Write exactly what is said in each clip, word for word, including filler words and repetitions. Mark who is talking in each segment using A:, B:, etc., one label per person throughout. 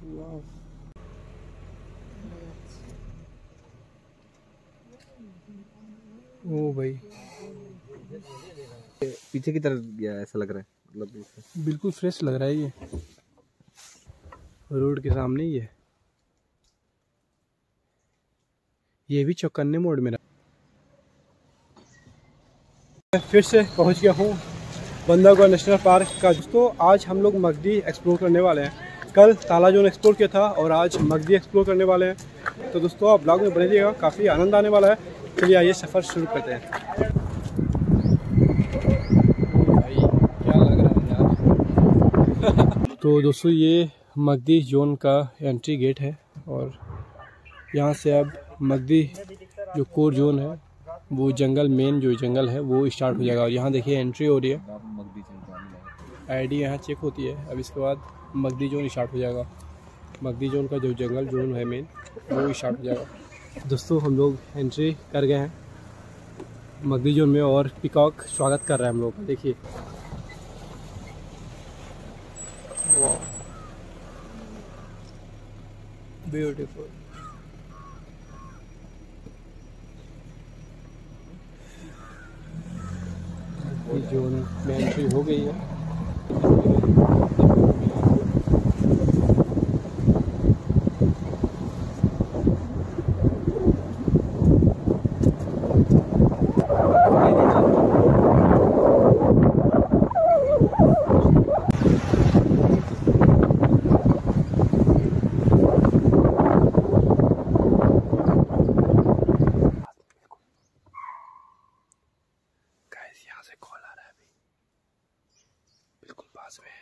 A: ओ भाई
B: पीछे की तरफ गया ऐसा लग रहा है, मतलब
A: बिल्कुल फ्रेश लग रहा है। ये रोड के सामने ही है। ये भी चौकन्ने मोड़ में रहा। फिर से पहुंच गया हूँ बंदरगाह नेशनल पार्क का। दोस्तों आज हम लोग मगदी एक्सप्लोर करने वाले हैं। कल ताला जोन एक्सप्लोर किया था और आज मगदी एक्सप्लोर करने वाले हैं। तो दोस्तों आप ब्लॉग में बने रहिएगा, काफ़ी आनंद आने वाला है। चलिए आइए सफ़र शुरू करते हैं। भाई क्या लग रहा है यार। तो दोस्तों ये मगदी जोन का एंट्री गेट है और यहाँ से अब मगदी जो कोर जोन है वो जंगल, मेन जो जंगल है वो स्टार्ट हो जाएगा। और यहाँ देखिए एंट्री हो रही है, आईडी यहाँ चेक होती है। अब इसके बाद मगदी जोन स्टार्ट हो जाएगा। मगदी जोन का जो जंगल जोन है मेन वो स्टार्ट हो जाएगा। दोस्तों हम लोग एंट्री कर गए हैं मगदी जोन में और पीकॉक स्वागत कर रहा है हम लोग। देखिए ब्यूटीफुल। जोन में एंट्री हो गई है। यहाँ से कॉल आ रहा है अभी, बिल्कुल पास में है।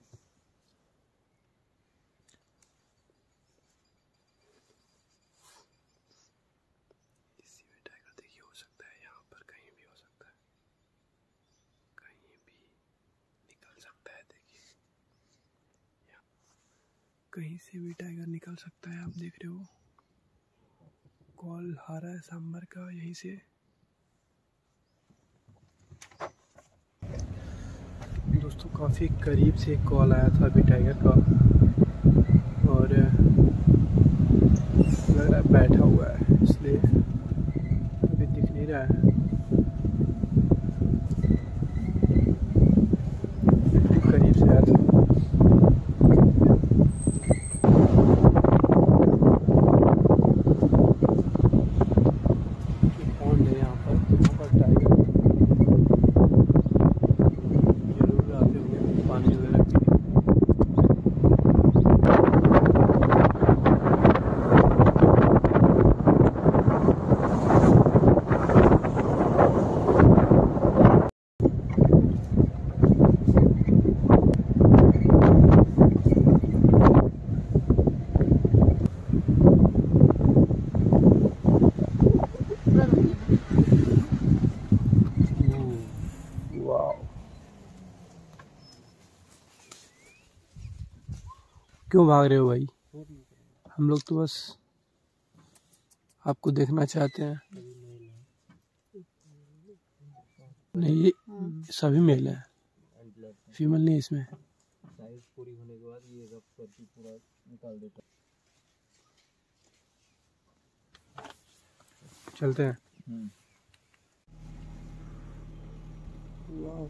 A: किसी में टाइगर देखिए, हो सकता है यहाँ पर कहीं भी हो सकता है, कहीं भी निकल सकता है। देखिए कहीं से भी टाइगर निकल सकता है। आप देख रहे हो कॉल आ रहा है सांबर का यहीं से। दोस्तों काफ़ी करीब से कॉल आया था अभी टाइगर का और लग रहा है बैठा हुआ है, इसलिए अभी दिख नहीं रहा है। करीब से आया था। पॉन्ड है यहाँ पर, यहाँ पर टाइगर पानी वगैरह पी। क्यों भाग रहे हो भाई? हम लोग तो बस आपको देखना चाहते हैं। नहीं सभी मेल हैं, फीमेल नहीं इसमें। साइज पूरी होने के बाद ये रफ करके पूरा निकाल देता है। चलते हैं। वाह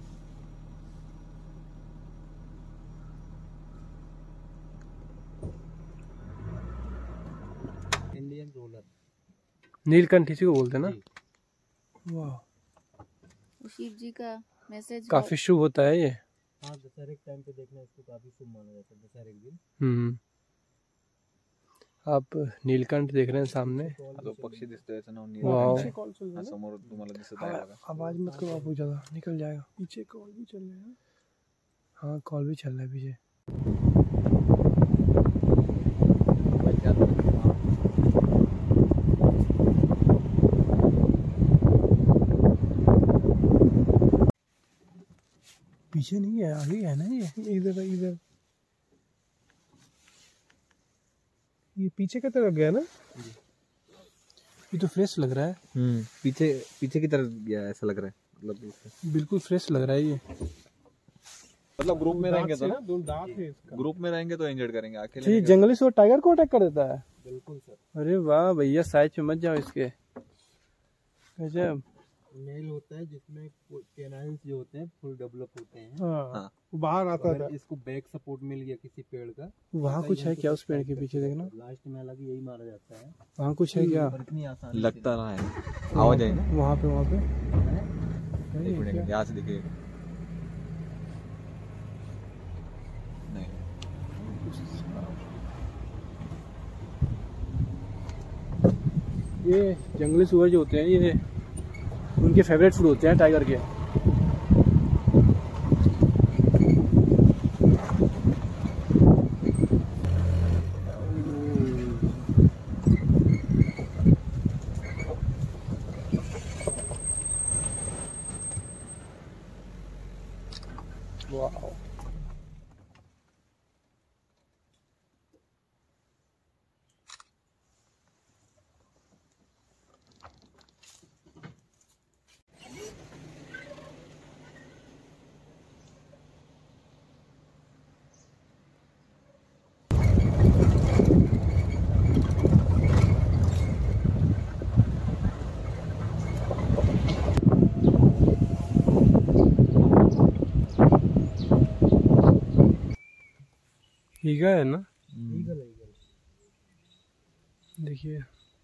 A: इंडियन रोलर, नीलकंठ इसी को बोलते हैं ना। वाह
C: शिव जी का मैसेज
A: काफी शुभ होता है ये।
B: हाँ दशहरे के टाइम पे देखना इसको काफी शुभ माना जाता है। दशहरे के दिन
A: हम्म आप नीलकंठ देख रहे हैं सामने।
B: तो पक्षी दिसते हैं ना।
A: वाह
B: कॉल चल रहा है समोर तुम्हाला दिसत आहे बघा।
A: आवाज मत करो बापू, ज्यादा निकल जाएगा। पीछे कॉल भी चल रहा है। हाँ कॉल भी चल रहा है पीछे। पीछे नहीं है, आगे है ना। ये इधर इधर ये पीछे की तरफ गया ना। ये तो फ्रेश लग रहा है।
B: हम्म पीछे पीछे की तरफ गया ऐसा लग रहा है, मतलब
A: बिल्कुल फ्रेश लग रहा है ये।
D: मतलब ग्रुप में रहेंगे तो ना,
A: दांत है इसका।
D: ग्रुप में रहेंगे तो इंजर्ड करेंगे, अकेले
A: ये
D: नहीं
A: जंगली सुअर टाइगर को अटैक कर देता है?
B: बिल्कुल सर।
A: अरे वाह भैया, साइज में मत जाओ इसके। गजब।
B: मेल होता है जिसमें कैनाइन्स जो होते हैं फुल डेवलप होते हैं।
A: हाँ, बाहर आता था।
B: इसको बैक सपोर्ट मिल गया किसी पेड़ का,
A: वहाँ कुछ है क्या उस पेड़ के पीछे? देखना
B: लास्ट में हालांकि यही मारा जाता है।
A: वहाँ कुछ है क्या?
B: इतनी आसान
D: लगता रहा है। आवाज आई ना
A: वहाँ पे, वहाँ पे
D: एक मिनट, यहाँ से देखिए। नहीं,
A: ये जंगली सुअर जो होते हैं, ये उनके फेवरेट फूड होते हैं टाइगर के। वाह, ईगल है ना?
B: ईगल ईगल
A: देखिए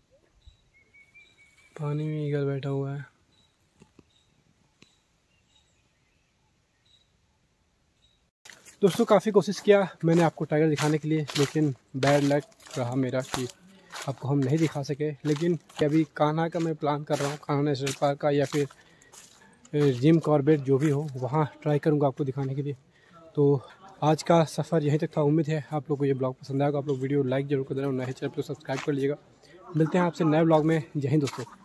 A: पानी में ईगल बैठा हुआ है। दोस्तों काफ़ी कोशिश किया मैंने आपको टाइगर दिखाने के लिए, लेकिन बैड लक रहा मेरा कि आपको हम नहीं दिखा सके। लेकिन अभी कान्हा का मैं प्लान कर रहा हूँ, कान्हा नेशनल पार्क का या फिर जिम कॉर्बेट जो भी हो, वहाँ ट्राई करूँगा आपको दिखाने के लिए। तो आज का सफ़र यहीं तक था। उम्मीद है आप लोग को ये ब्लॉग पसंद आएगा। आप लोग वीडियो लाइक जरूर कर देना और नए चैनल को सब्सक्राइब कर लीजिएगा। मिलते हैं आपसे नए ब्लॉग में। जय हिंद दोस्तों।